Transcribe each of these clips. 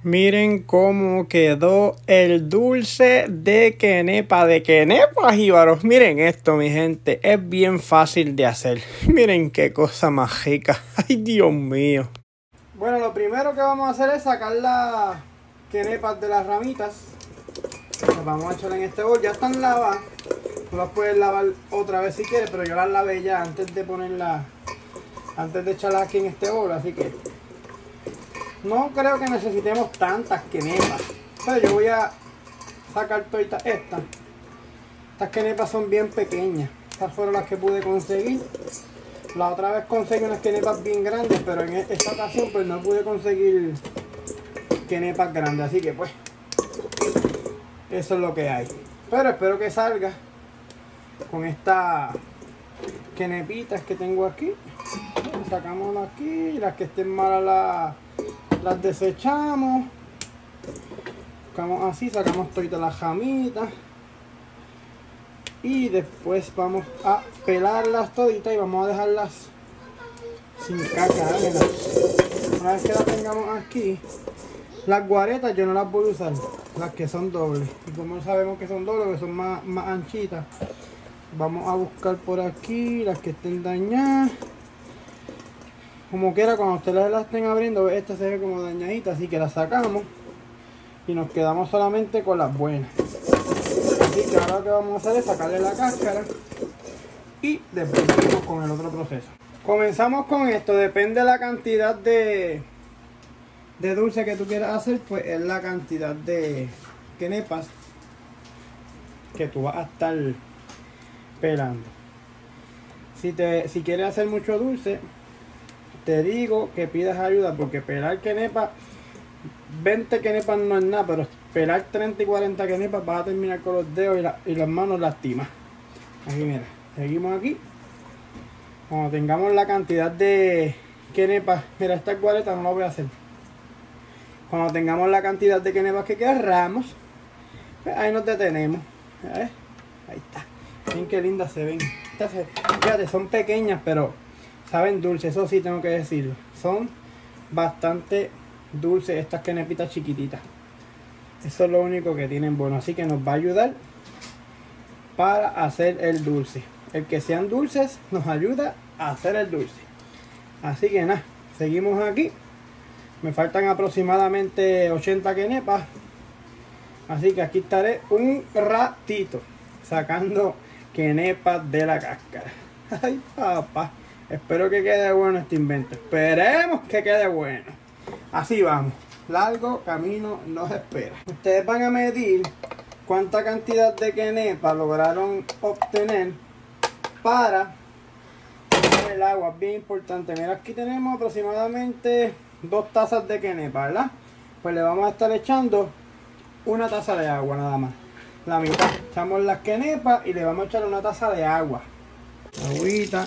Miren cómo quedó el dulce de quenepa, jíbaros. Miren esto, mi gente, es bien fácil de hacer. Miren qué cosa más rica. Ay, Dios mío. Bueno, lo primero que vamos a hacer es sacar las quenepas de las ramitas. Las vamos a echar en este bol. Ya están lavadas. Tú las puedes lavar otra vez si quieres, pero yo las lavé ya antes de ponerlas, antes de echarlas aquí en este bol, así que no creo que necesitemos tantas quenepas. Pero yo voy a sacar todas estas. Estas quenepas son bien pequeñas. Estas fueron las que pude conseguir. La otra vez conseguí unas quenepas bien grandes, pero en esta ocasión pues no pude conseguir quenepas grandes. Así que pues eso es lo que hay. Pero espero que salga con estas quenepitas que tengo aquí. Sacamos aquí. Las que estén malas las desechamos. Buscamos así, sacamos todas las ramitas. Y después vamos a pelarlas toditas y vamos a dejarlas sin cáscara. Una vez que las tengamos aquí, las guaretas yo no las voy a usar, las que son dobles. Y como sabemos que son dobles, que son más anchitas, vamos a buscar por aquí las que estén dañadas. Como quiera, cuando ustedes las estén abriendo, esta se ve como dañadita, así que la sacamos y nos quedamos solamente con las buenas. Así que ahora lo que vamos a hacer es sacarle la cáscara y después seguimos con el otro proceso. Comenzamos con esto. Depende de la cantidad de dulce que tú quieras hacer, pues es la cantidad de quenepas que tú vas a estar pelando. Si quieres hacer mucho dulce, te digo que pidas ayuda, porque pelar quenepas, 20 quenepas no es nada, pero pelar 30 y 40 quenepas vas a terminar con los dedos y las manos lastimas. Aquí mira, seguimos aquí. Cuando tengamos la cantidad de quenepas, mira, esta guareta no la voy a hacer. Cuando tengamos la cantidad de quenepas que querramos, pues ahí nos detenemos. Ahí está. Miren qué lindas se ven. Fíjate, son pequeñas, pero saben dulces, eso sí tengo que decirlo. Son bastante dulces estas quenepitas chiquititas. Eso es lo único que tienen bueno. Así que nos va a ayudar para hacer el dulce. El que sean dulces nos ayuda a hacer el dulce. Así que nada, seguimos aquí. Me faltan aproximadamente 80 quenepas. Así que aquí estaré un ratito sacando quenepas de la cáscara. Ay, papá. Espero que quede bueno este invento. Esperemos que quede bueno. Así vamos. Largo camino nos espera. Ustedes van a medir cuánta cantidad de quenepa lograron obtener para el agua. Es bien importante. Mira, aquí tenemos aproximadamente 2 tazas de quenepa, ¿verdad? Pues le vamos a estar echando una taza de agua nada más. La mitad. Echamos las quenepas y le vamos a echar una taza de agua. Agüita.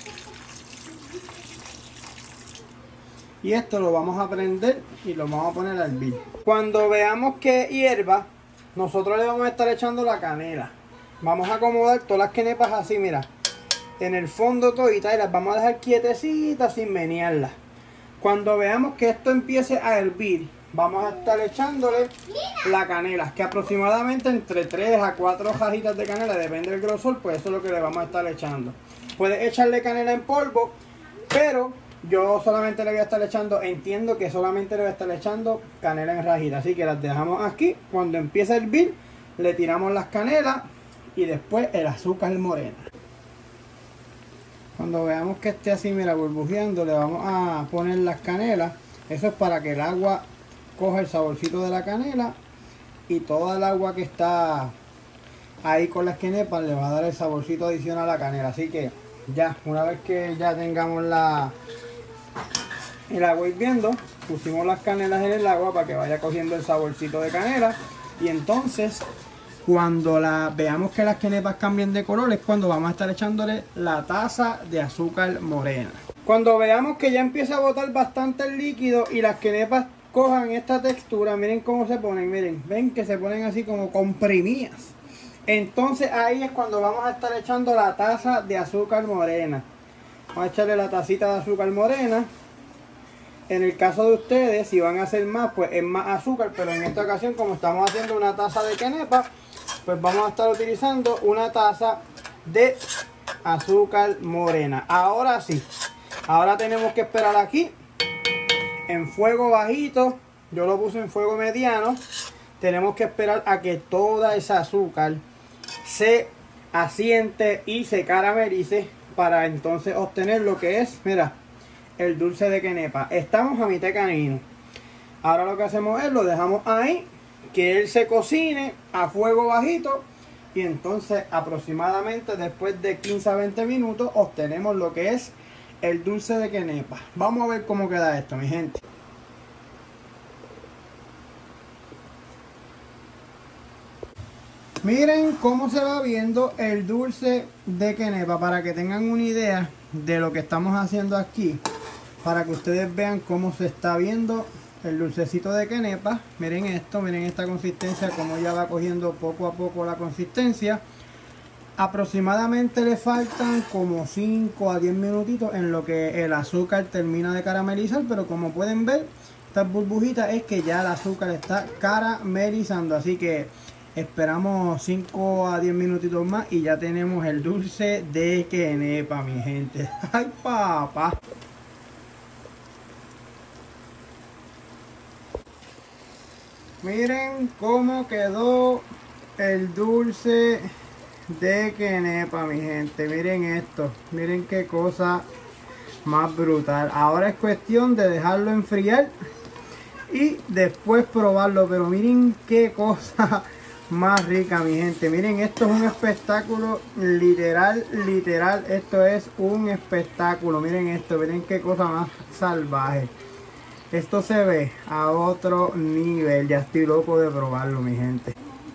Y esto lo vamos a prender y lo vamos a poner a hervir. Cuando veamos que hierva, nosotros le vamos a estar echando la canela. Vamos a acomodar todas las quenepas así, mira, en el fondo toditas, y las vamos a dejar quietecitas sin menearlas. Cuando veamos que esto empiece a hervir, vamos a estar echándole la canela, que aproximadamente entre 3 a 4 hojitas de canela, depende del grosor, pues eso es lo que le vamos a estar echando. Puedes echarle canela en polvo, pero yo solamente le voy a estar echando, entiendo que solamente le voy a estar echando canela en rajita. Así que las dejamos aquí. Cuando empiece a hervir, le tiramos las canelas y después el azúcar morena. Cuando veamos que esté así, mira, burbujeando, le vamos a poner las canelas. Eso es para que el agua coja el saborcito de la canela, y toda el agua que está ahí con las quenepas le va a dar el saborcito adicional a la canela. Así que ya, una vez que ya tengamos el agua hirviendo, pusimos las canelas en el agua para que vaya cogiendo el saborcito de canela. Y entonces, cuando veamos que las quenepas cambien de color, es cuando vamos a estar echándole la taza de azúcar morena. Cuando veamos que ya empieza a botar bastante el líquido y las quenepas cojan esta textura, miren cómo se ponen, miren, ven que se ponen así como comprimidas. Entonces ahí es cuando vamos a estar echando la taza de azúcar morena. Vamos a echarle la tacita de azúcar morena En el caso de ustedes, si van a hacer más, pues es más azúcar, pero en esta ocasión, como estamos haciendo una taza de quenepa, pues vamos a estar utilizando una taza de azúcar morena. Ahora sí, ahora tenemos que esperar aquí en fuego bajito. Yo lo puse en fuego mediano. Tenemos que esperar a que toda esa azúcar se asiente y se caramelice para entonces obtener lo que es, mira, el dulce de quenepa. Estamos a mitad de camino. Ahora lo que hacemos es lo dejamos ahí, que él se cocine a fuego bajito, y entonces aproximadamente después de 15 a 20 minutos obtenemos lo que es el dulce de quenepa. Vamos a ver cómo queda esto, mi gente. Miren cómo se va viendo el dulce de quenepa, para que tengan una idea de lo que estamos haciendo aquí, para que ustedes vean cómo se está viendo el dulcecito de quenepa. Miren esto, miren esta consistencia, cómo ya va cogiendo poco a poco la consistencia. Aproximadamente le faltan como 5 a 10 minutitos en lo que el azúcar termina de caramelizar, pero como pueden ver, estas burbujitas es que ya el azúcar está caramelizando, así que esperamos 5 a 10 minutitos más y ya tenemos el dulce de quenepa, mi gente. ¡Ay, papá! Miren cómo quedó el dulce de quenepa, mi gente. Miren esto, miren qué cosa más brutal. Ahora es cuestión de dejarlo enfriar y después probarlo, pero miren qué cosa más rica, mi gente. Miren, esto es un espectáculo, literal, esto es un espectáculo. Miren esto, miren qué cosa más salvaje. Esto se ve a otro nivel. Ya estoy loco de probarlo, mi gente.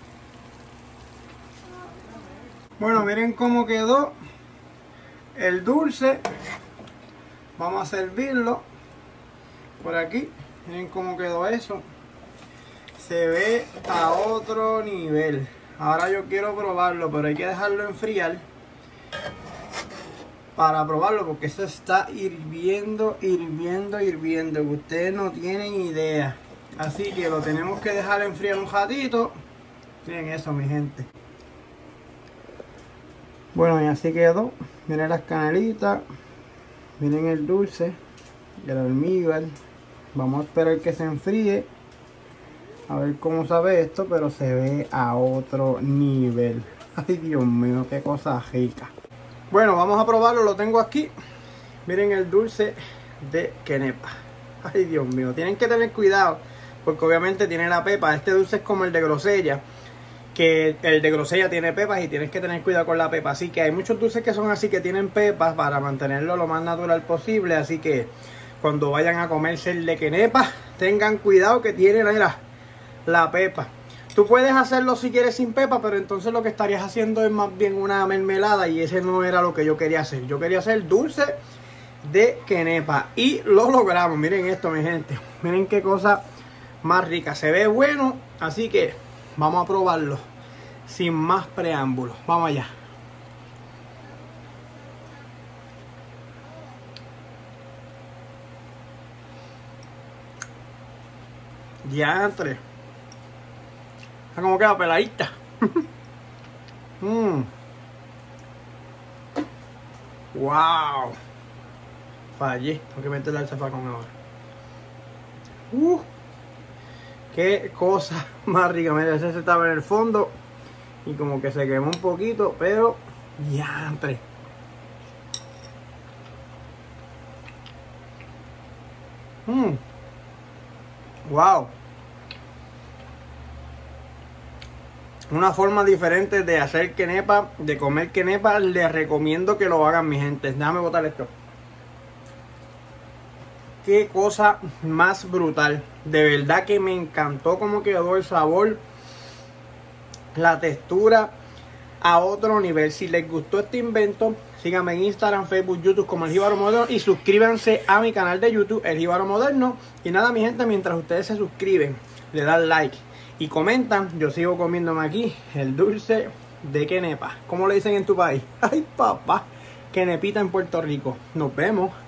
Bueno, miren cómo quedó el dulce. Vamos a servirlo por aquí. Miren cómo quedó eso. Se ve a otro nivel. Ahora yo quiero probarlo, pero hay que dejarlo enfriar para probarlo, porque eso está hirviendo, que ustedes no tienen idea. Así que lo tenemos que dejar enfriar un ratito. Miren eso, mi gente. Bueno, y así quedó. Miren las canelitas, miren el dulce, el almíbar. Vamos a esperar que se enfríe, a ver cómo sabe esto, pero se ve a otro nivel. Ay, Dios mío, qué cosa rica. Bueno, vamos a probarlo, lo tengo aquí. Miren el dulce de quenepa. Ay, Dios mío, tienen que tener cuidado, porque obviamente tiene la pepa. Este dulce es como el de grosella, que el de grosella tiene pepas y tienes que tener cuidado con la pepa. Así que hay muchos dulces que son así, que tienen pepas, para mantenerlo lo más natural posible. Así que cuando vayan a comerse el de quenepa, tengan cuidado que tiene la pepa. Tú puedes hacerlo si quieres sin pepa, pero entonces lo que estarías haciendo es más bien una mermelada, y ese no era lo que yo quería hacer. Yo quería hacer dulce de quenepa y lo logramos. Miren esto, mi gente. Miren qué cosa más rica. Se ve bueno, así que vamos a probarlo sin más preámbulos. Vamos allá. Diantre. Como queda peladita. Wow. Fallé. Tengo que meterle al zafacón ahora. Qué cosa más rica. Mira, ese estaba en el fondo y como que se quemó un poquito, pero diantre. Wow. Una forma diferente de hacer quenepa, de comer quenepa. Les recomiendo que lo hagan, mi gente. Déjame botar esto. Qué cosa más brutal. De verdad que me encantó cómo quedó el sabor, la textura, a otro nivel. Si les gustó este invento, síganme en Instagram, Facebook, YouTube como El Jíbaro Moderno, y suscríbanse a mi canal de YouTube, El Jíbaro Moderno. Y nada, mi gente, mientras ustedes se suscriben, le dan like y comentan, yo sigo comiéndome aquí el dulce de quenepa. ¿Cómo le dicen en tu país? Ay, papá, quenepita en Puerto Rico. Nos vemos.